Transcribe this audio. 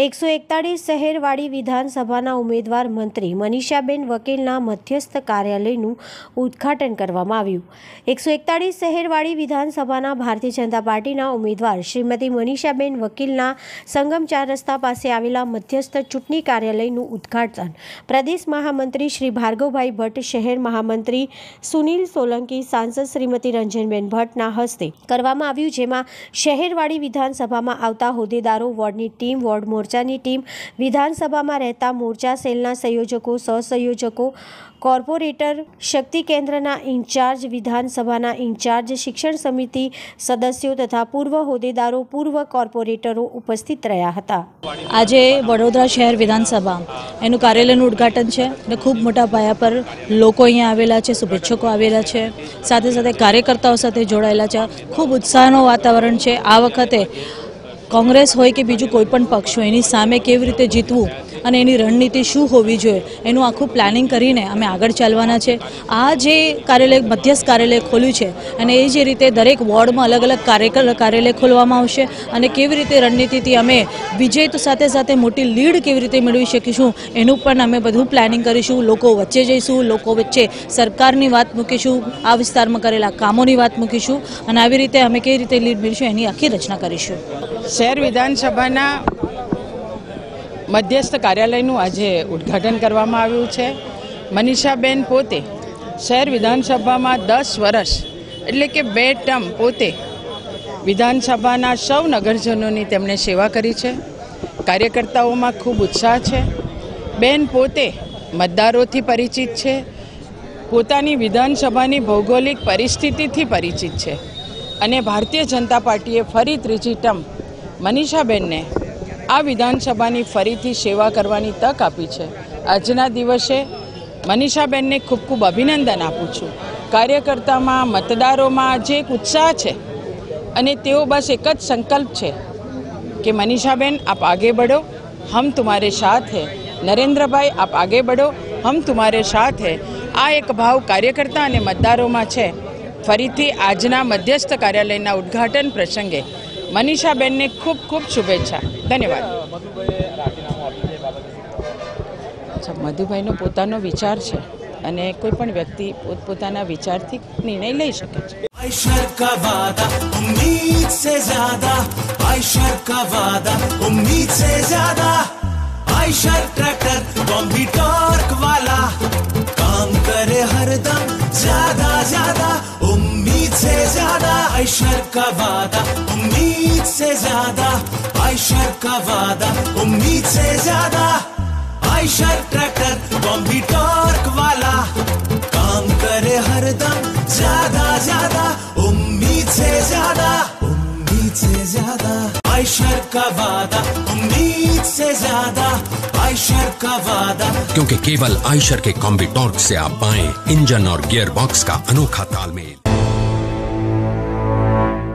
141 શહેરવાડી વિધાનસભાના ઉમેદવાર મંત્રી મનીષાબેન વકીલના મધ્યસ્થ કાર્યાલયનું ઉદ્ઘાટન કરવામાં આવ્યું। 141 શહેરવાડી વિધાનસભાના ભારતીય જનતા પાર્ટીના ઉમેદવાર શ્રીમતી મનીષાબેન વકીલના સંગમ 4 રસ્તા પાસે આવેલા મધ્યસ્થ ચૂંટણી કાર્યાલયનું ઉદ્ઘાટન પ્રદેશ મહામંત્રી શ્રી ભાર્ગવભાઈ ભટ્ટ, શહેર મહામંત્રી સુનિલ સોલંકી, સાંસદ શ્રીમતી રંજનબેન ભટ્ટના હસ્તે કરવામાં આવ્યું, જેમાં શહેરવાડી વિધાનસભામાં આવતા હોદ્દેદારો, વોર્ડની ટીમ, વોર્ડ મોરચાની ટીમ, વિધાનસભામાં રહેતા મોરચા સેલના સંયોજકો, સહસંયોજકો, કોર્પોરેટર, શક્તિ કેન્દ્રના ઇન્ચાર્જ, વિધાનસભાના ઇન્ચાર્જ, શિક્ષણ સમિતિ સદસ્યો તથા પૂર્વ હોદ્દેદારો, પૂર્વ કોર્પોરેટરો ઉપસ્થિત રહ્યા હતા। આજે વડોદરા શહેર વિધાનસભા એનું કાર્યાલયનું ઉદ્ઘાટન છે અને ખૂબ મોટા પાયા પર લોકો અહીંયા આવેલા છે, શુભેચ્છકો આવેલા છે, સાથે સાથે કાર્યકર્તાઓ સાથે જોડાયેલા છે। ખૂબ ઉત્સાહનું વાતાવરણ છે। આ વખતે કોંગ્રેસ હોય કે બીજું કોઈ પણ પક્ષ હોય એની સામે કેવી રીતે જીતવું અને એની રણનીતિ શું હોવી જોઈએ એનું આખું પ્લાનિંગ કરીને અમે આગળ ચાલવાના છે। આ જે કાર્યાલય મધ્યસ્થ કાર્યાલય ખોલ્યું છે અને એ જે રીતે દરેક વોર્ડમાં અલગ અલગ કાર્યાલય ખોલવામાં આવશે અને કેવી રીતે રણનીતિથી અમે વિજય તો સાથે સાથે મોટી લીડ કેવી રીતે મેળવી શકીશું એનું પણ અમે બધું પ્લાનિંગ કરીશું। લોકો વચ્ચે જઈશું, લોકો વચ્ચે સરકારની વાત મૂકીશું, આ વિસ્તારમાં કરેલા કામોની વાત મૂકીશું અને આવી રીતે અમે કેવી રીતે લીડ મેળવીશું એની આખી રચના કરીશું। શહેર વિધાનસભાના મધ્યસ્થ કાર્યાલયનું આજે ઉદ્ઘાટન કરવામાં આવ્યું છે। મનીષાબેન પોતે શહેર વિધાનસભામાં 10 વર્ષ એટલે કે 2 ટર્મ પોતે વિધાનસભાના સૌ નગરજનોની તેમણે સેવા કરી છે। કાર્યકર્તાઓમાં ખૂબ ઉત્સાહ છે। બેન પોતે મતદારોથી પરિચિત છે, પોતાની વિધાનસભાની ભૌગોલિક પરિસ્થિતિથી પરિચિત છે અને ભારતીય જનતા પાર્ટીએ ફરી ત્રીજી ટર્મ મનીષાબેનને આ વિધાનસભાની ફરીથી સેવા કરવાની તક આપી છે। આજના દિવસે મનીષાબેનને ખૂબ ખૂબ અભિનંદન આપું છું। કાર્યકર્તામાં, મતદારોમાં જે એક ઉત્સાહ છે અને તેઓ બસ એક જ સંકલ્પ છે કે મનીષાબેન આપ આગે बढ़ो, हम तुम्हारे साथ हैं। નરેન્દ્રભાઈ આપ આગે बढ़ो, हम तुम्हारे साथ हैं। આ એક ભાવ કાર્યકર્તા અને મતદારોમાં છે। ફરીથી આજના મધ્યસ્થ કાર્યાલયના ઉદ્ઘાટન પ્રસંગે મનીષાબેનને ખૂબ ખૂબ શુભેચ્છા। ધન્યવાદ। અચ્છા, મધુભાઈનો પોતાનો વિચાર છે અને કોઈ પણ વ્યક્તિ પોતાના વિચારથી નિર્ણય લઈ શકે છે। आयशर का वादा उम्मीद से ज्यादा, आयशर का वादा उम्मीद से ज्यादा, आयशर ट्रैक्टर बॉम्बी टॉर्क वाला, काम करे हरदम ज्यादा ज्यादा, उम्मीद से ज्यादा। आयशर का वादा उम्मीद से ज्यादा, आयशर का वादा उम्मीद से ज्यादा, आयशर ट्रैक्टर बॉम्बी टॉर्क वाला, काम करे हरदम ज्यादा ज्यादा, उम्मीद से ज्यादा, उम्मीद से ज्यादा। आयशर का वादा उम्मीद से ज्यादा, आयशर का वादा, क्योंकि केवल आयशर के कॉम्बी टॉर्क से आप पाएं इंजन और गियर बॉक्स का अनोखा तालमेल।